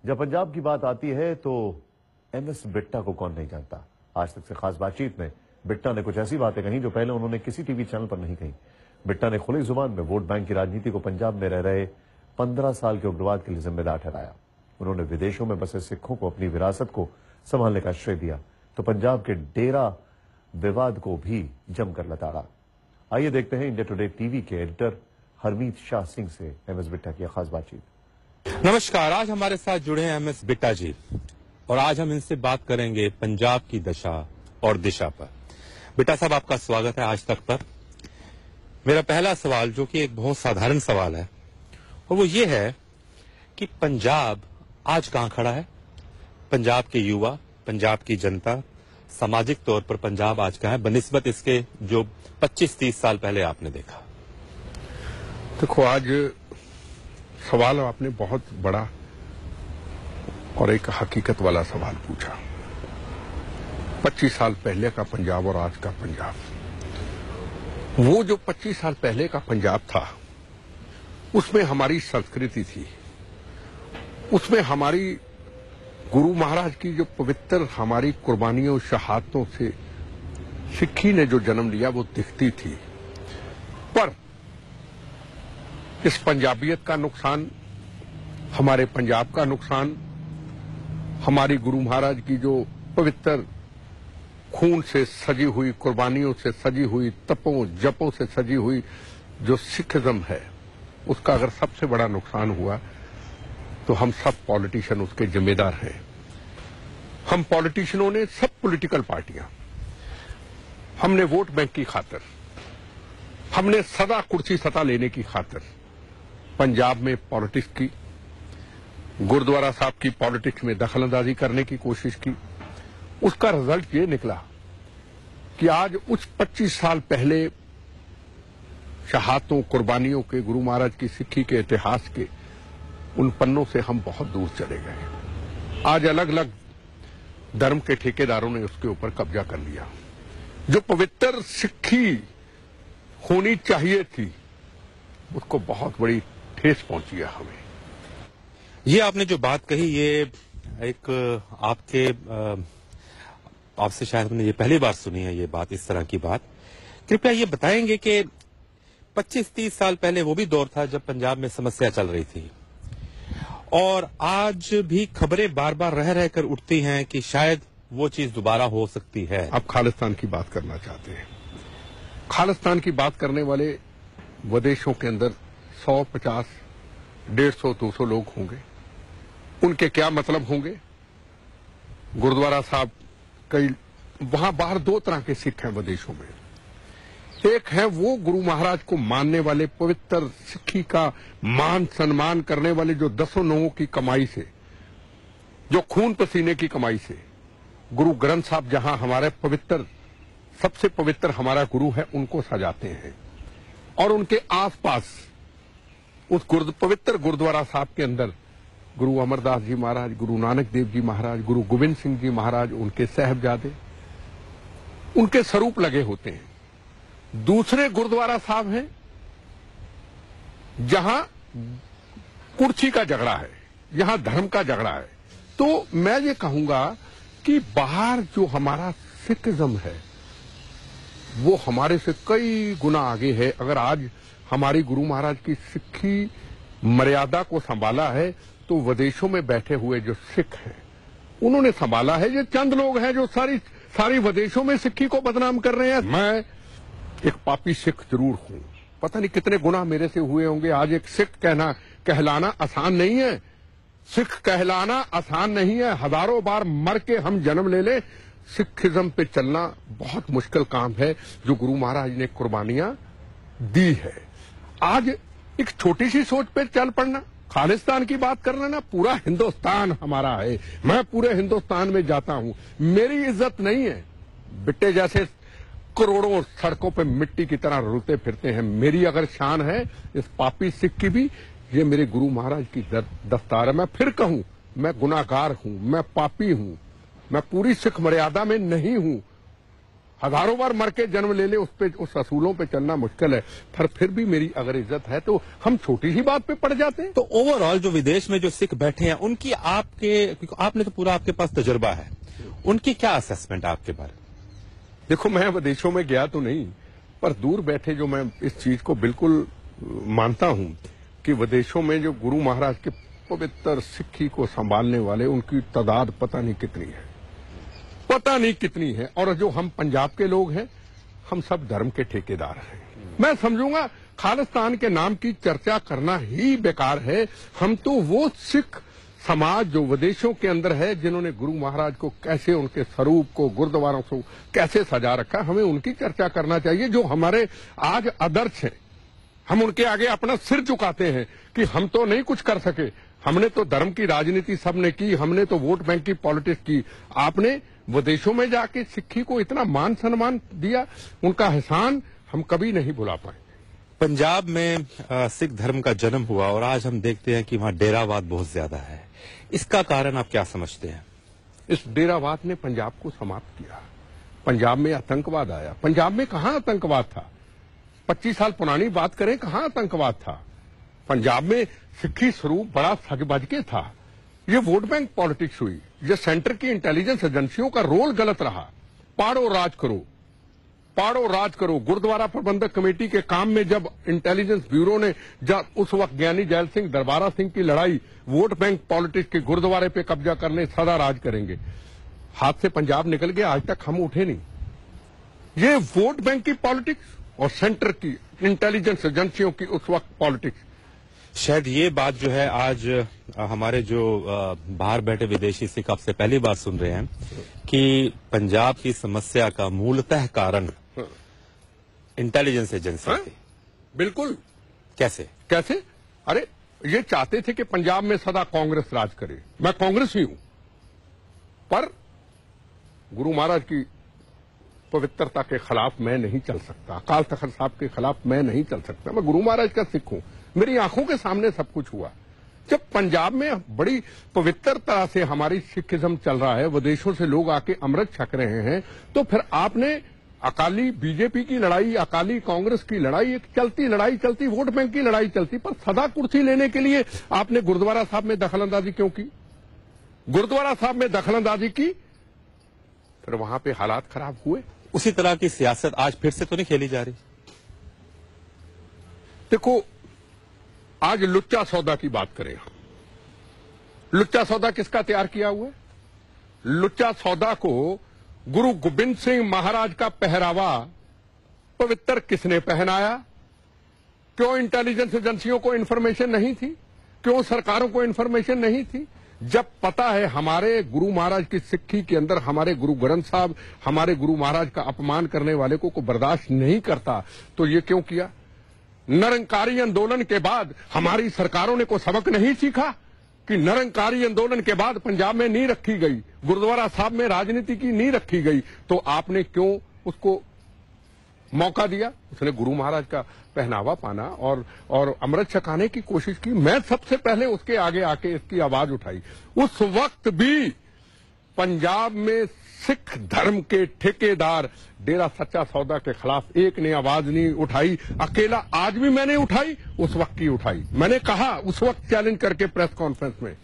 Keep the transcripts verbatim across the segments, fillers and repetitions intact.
जब पंजाब की बात आती है तो एम एस बिट्टा को कौन नहीं जानता। आज तक से खास बातचीत में बिट्टा ने कुछ ऐसी बातें कही जो पहले उन्होंने किसी टीवी चैनल पर नहीं कही। बिट्टा ने खुली जुबान में वोट बैंक की राजनीति को पंजाब में रह रहे पंद्रह साल के उग्रवाद के लिए जिम्मेदार ठहराया। उन्होंने विदेशों में बसे सिखों को अपनी विरासत को संभालने का श्रेय दिया तो पंजाब के डेरा विवाद को भी जमकर लताड़ा। आइए देखते हैं इंडिया टुडे टीवी के एडिटर हरमीत शाह सिंह से एम एस बिट्टा की खास बातचीत। नमस्कार, आज हमारे साथ जुड़े हैं एम एस बिट्टा जी और आज हम इनसे बात करेंगे पंजाब की दशा और दिशा पर। बिट्टा साहब, आपका स्वागत है आज तक पर। मेरा पहला सवाल, जो कि एक बहुत साधारण सवाल है, और वो ये है कि पंजाब आज कहां खड़ा है। पंजाब के युवा, पंजाब की जनता, सामाजिक तौर पर पंजाब आज कहां है बनिस्बत इसके जो पच्चीस तीस साल पहले आपने देखा। देखो, आज सवाल आपने बहुत बड़ा और एक हकीकत वाला सवाल पूछा। पच्चीस साल पहले का पंजाब और आज का पंजाब, वो जो पच्चीस साल पहले का पंजाब था उसमें हमारी संस्कृति थी, उसमें हमारी गुरु महाराज की जो पवित्र हमारी कुर्बानियों शहादतों से सिक्खी ने जो जन्म लिया वो दिखती थी। पर इस पंजाबियत का नुकसान, हमारे पंजाब का नुकसान, हमारी गुरु महाराज की जो पवित्र खून से सजी हुई, कुर्बानियों से सजी हुई, तपों जपों से सजी हुई जो सिखिज्म है, उसका अगर सबसे बड़ा नुकसान हुआ तो हम सब पॉलिटिशियन उसके जिम्मेदार हैं। हम पॉलिटिशियनों ने, सब पॉलिटिकल पार्टियां, हमने वोट बैंक की खातिर, हमने सदा कुर्सी सत्ता लेने की खातिर पंजाब में पॉलिटिक्स की, गुरुद्वारा साहब की पॉलिटिक्स में दखलंदाजी करने की कोशिश की। उसका रिजल्ट ये निकला कि आज उस पच्चीस साल पहले शहादतों, कुर्बानियों के, गुरु महाराज की सिक्खी के इतिहास के उन पन्नों से हम बहुत दूर चले गए। आज अलग अलग धर्म के ठेकेदारों ने उसके ऊपर कब्जा कर लिया। जो पवित्र सिक्खी होनी चाहिए थी उसको बहुत बड़ी ठेस पहुंची है हमें। ये आपने जो बात कही, ये एक आपके आपसे शायद हमने ये पहली बार सुनी है ये बात, इस तरह की बात। कृपया ये बताएंगे कि पच्चीस तीस साल पहले वो भी दौर था जब पंजाब में समस्या चल रही थी, और आज भी खबरें बार बार रह रहकर उठती हैं कि शायद वो चीज दोबारा हो सकती है। आप खालिस्तान की बात करना चाहते हैं। खालिस्तान की बात करने वाले विदेशों के अंदर सौ पचास डेढ़ सौ दो सौ लोग होंगे। उनके क्या मतलब होंगे? गुरुद्वारा साहब, कई वहां बाहर दो तरह के सिख हैं विदेशों में। एक है वो गुरु महाराज को मानने वाले, पवित्र सिक्खी का मान सम्मान करने वाले, जो दसों लोगों की कमाई से, जो खून पसीने की कमाई से गुरु ग्रंथ साहब, जहां हमारे पवित्र, सबसे पवित्र हमारा गुरु है, उनको सजाते हैं। और उनके आसपास उस गुरु पवित्र गुरुद्वारा साहब के अंदर गुरु अमरदास जी महाराज, गुरु नानक देव जी महाराज, गुरु गोविंद सिंह जी महाराज, उनके साहबजादे, उनके स्वरूप लगे होते हैं। दूसरे गुरुद्वारा साहब हैं जहां कुर्सी का झगड़ा है, जहां धर्म का झगड़ा है। तो मैं ये कहूंगा कि बाहर जो हमारा सिखिज्म है वो हमारे से कई गुना आगे है। अगर आज हमारी गुरु महाराज की सिक्खी मर्यादा को संभाला है तो विदेशों में बैठे हुए जो सिख हैं उन्होंने संभाला है। ये चंद लोग हैं जो सारी सारी विदेशों में सिक्खी को बदनाम कर रहे हैं। मैं एक पापी सिख जरूर हूं, पता नहीं कितने गुनाह मेरे से हुए होंगे। आज एक सिख कहना कहलाना आसान नहीं है। सिख कहलाना आसान नहीं है। हजारों बार मर के हम जन्म ले ले, सिखिज्म पे चलना बहुत मुश्किल काम है, जो गुरु महाराज ने कुर्बानियां दी है। आज एक छोटी सी सोच पे चल पड़ना, खालिस्तान की बात कर लेना, पूरा हिंदुस्तान हमारा है, मैं पूरे हिंदुस्तान में जाता हूं, मेरी इज्जत नहीं है। बिट्टे जैसे करोड़ों सड़कों पे मिट्टी की तरह रुलते फिरते हैं, मेरी अगर शान है इस पापी सिख की भी, ये मेरे गुरु महाराज की दस्तार है। मैं फिर कहूं, मैं गुनाहगार हूं, मैं पापी हूं, मैं पूरी सिख मर्यादा में नहीं हूं, हजारों बार मर के जन्म ले ले, उस पे उस असूलों पे चलना मुश्किल है। पर फिर भी मेरी अगर इज्जत है तो हम छोटी ही बात पे पड़ जाते हैं। तो ओवरऑल जो विदेश में जो सिख बैठे हैं उनकी आपके, क्योंकि आपने तो पूरा आपके पास तजुर्बा है, उनकी क्या असेसमेंट आपके बारे में? देखो, मैं विदेशों में गया तो नहीं, पर दूर बैठे जो मैं इस चीज को बिल्कुल मानता हूं कि विदेशों में जो गुरु महाराज के पवित्र सिक्खी को संभालने वाले, उनकी तादाद पता नहीं कितनी है, पता नहीं कितनी है। और जो हम पंजाब के लोग हैं, हम सब धर्म के ठेकेदार हैं। मैं समझूंगा खालिस्तान के नाम की चर्चा करना ही बेकार है। हम तो वो सिख समाज जो विदेशों के अंदर है, जिन्होंने गुरु महाराज को कैसे, उनके स्वरूप को गुरुद्वारों को कैसे सजा रखा, हमें उनकी चर्चा करना चाहिए। जो हमारे आज आदर्श हैं, हम उनके आगे अपना सिर झुकाते हैं कि हम तो नहीं कुछ कर सके, हमने तो धर्म की राजनीति सबने की, हमने तो वोट बैंक की पॉलिटिक्स की। आपने विदेशों में जाके सिक्खी को इतना मान सम्मान दिया, उनका एहसान हम कभी नहीं भुला पाए। पंजाब में आ, सिख धर्म का जन्म हुआ और आज हम देखते हैं कि वहां डेरावाद बहुत ज्यादा है। इसका कारण आप क्या समझते हैं? इस डेरावाद ने पंजाब को समाप्त किया। पंजाब में आतंकवाद आया। पंजाब में कहां आतंकवाद था? पच्चीस साल पुरानी बात करें, कहां आतंकवाद था? पंजाब में सिक्खी स्वरूप बड़ा सज बज के था। ये वोट बैंक पॉलिटिक्स हुई, ये सेंटर की इंटेलिजेंस एजेंसियों का रोल गलत रहा। पाड़ो राज करो, पाड़ो राज करो। गुरुद्वारा प्रबंधक कमेटी के काम में जब इंटेलिजेंस ब्यूरो ने, जब उस वक्त ज्ञानी जैल सिंह दरबारा सिंह की लड़ाई, वोट बैंक पॉलिटिक्स के गुरुद्वारे पे कब्जा करने, सदा राज करेंगे, हाथ से पंजाब निकल गया, आज तक हम उठे नहीं। ये वोट बैंक की पॉलिटिक्स और सेंटर की इंटेलिजेंस एजेंसियों की उस वक्त पॉलिटिक्स, शायद ये बात जो है आज हमारे जो बाहर बैठे विदेशी सिख आपसे पहली बार सुन रहे हैं कि पंजाब की समस्या का मूलतः कारण इंटेलिजेंस एजेंसी थी। बिल्कुल। कैसे कैसे? अरे ये चाहते थे कि पंजाब में सदा कांग्रेस राज करे। मैं कांग्रेस ही हूं, पर गुरु महाराज की पवित्रता के खिलाफ मैं नहीं चल सकता, अकाल तख्त साहब के खिलाफ मैं नहीं चल सकता। मैं गुरु महाराज का सिख हूं, मेरी आंखों के सामने सब कुछ हुआ। जब पंजाब में बड़ी पवित्र तरह से हमारी सिखिज्म चल रहा है, विदेशों से लोग आके अमृत छक रहे हैं, तो फिर आपने अकाली बीजेपी की लड़ाई, अकाली कांग्रेस की लड़ाई, एक चलती लड़ाई चलती, वोट बैंक की लड़ाई चलती, पर सदा कुर्सी लेने के लिए आपने गुरुद्वारा साहब में दखलंदाजी क्यों की? गुरुद्वारा साहब में दखलंदाजी की, फिर वहां पे हालात खराब हुए। उसी तरह की सियासत आज फिर से तो नहीं खेली जा रही? देखो, आज लुच्चा सौदा की बात करें हम। लुच्चा सौदा किसका तैयार किया हुआ है? लुच्चा सौदा को गुरु गोबिंद सिंह महाराज का पहरावा पवित्र किसने पहनाया? क्यों इंटेलिजेंस एजेंसियों को इंफॉर्मेशन नहीं थी? क्यों सरकारों को इंफॉर्मेशन नहीं थी? जब पता है हमारे गुरु महाराज की सिक्खी के अंदर हमारे गुरु ग्रंथ साहब हमारे गुरु महाराज का अपमान करने वाले को, को बर्दाश्त नहीं करता, तो ये क्यों किया? निरंकारी आंदोलन के बाद हमारी सरकारों ने को सबक नहीं सीखा कि निरंकारी आंदोलन के बाद पंजाब में नींव रखी गई, गुरुद्वारा साहब में राजनीति की नींव रखी गई, तो आपने क्यों उसको मौका दिया? उसने गुरु महाराज का पहनावा पाना और और अमृत छकाने की कोशिश की। मैं सबसे पहले उसके आगे आके इसकी आवाज उठाई। उस वक्त भी पंजाब में सिख धर्म के ठेकेदार डेरा सच्चा सौदा के खिलाफ एक ने आवाज नहीं उठाई। अकेला आज भी मैंने उठाई, उस वक्त की उठाई। मैंने कहा उस वक्त चैलेंज करके प्रेस कॉन्फ्रेंस में,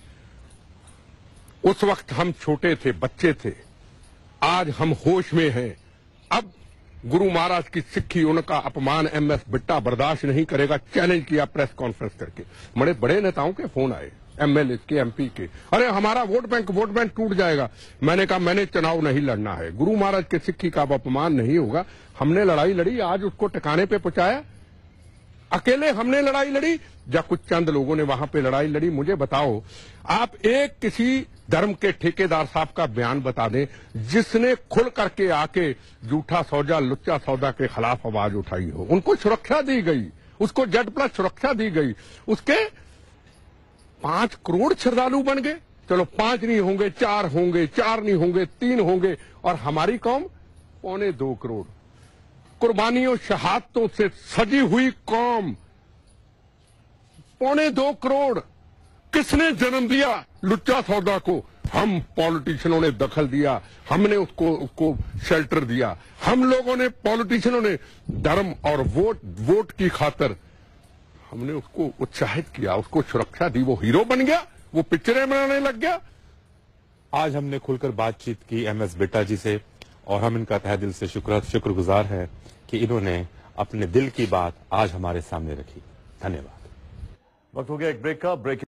उस वक्त हम छोटे थे, बच्चे थे, आज हम होश में हैं। अब गुरु महाराज की सिक्खी, उनका अपमान एम एस बिट्टा बर्दाश्त नहीं करेगा। चैलेंज किया प्रेस कॉन्फ्रेंस करके। बड़े बड़े नेताओं के फोन आए, एमएलए के, एमपी के, अरे हमारा वोट बैंक वोट बैंक टूट जाएगा। मैंने कहा मैंने चुनाव नहीं लड़ना है, गुरु महाराज के सिक्खी का अपमान नहीं होगा। हमने लड़ाई लड़ी, आज उसको टिकाने पे पहुंचाया। अकेले हमने लड़ाई लड़ी या कुछ चंद लोगों ने वहां पे लड़ाई लड़ी? मुझे बताओ, आप एक किसी धर्म के ठेकेदार साहब का बयान बता दें जिसने खुल करके आके झूठा सौदा, लुच्चा सौदा के खिलाफ आवाज उठाई हो। उनको सुरक्षा दी गई, उसको जेड प्लस सुरक्षा दी गई। उसके पांच करोड़ श्रद्धालु बन गए। चलो पांच नहीं होंगे, चार होंगे, चार नहीं होंगे, तीन होंगे, और हमारी कौम पौने दो करोड़ कुर्बानियों शहादतों से सजी हुई कौम, पौने दो करोड़। किसने जन्म दिया लुच्चा सौदा को? हम पॉलिटिशियनों ने दखल दिया, हमने उसको उसको शेल्टर दिया, हम लोगों ने पॉलिटिशियनों ने धर्म और वोट वोट की खातिर हमने उसको उत्साहित किया, उसको सुरक्षा दी, वो हीरो बन गया, वो पिक्चरें बनाने लग गया। आज हमने खुलकर बातचीत की एम एस बिट्टा जी से और हम इनका तहे दिल से शुक्र शुक्रगुजार हैं कि इन्होंने अपने दिल की बात आज हमारे सामने रखी। धन्यवाद। वक्त हो गया एक ब्रेक का। ब्रेक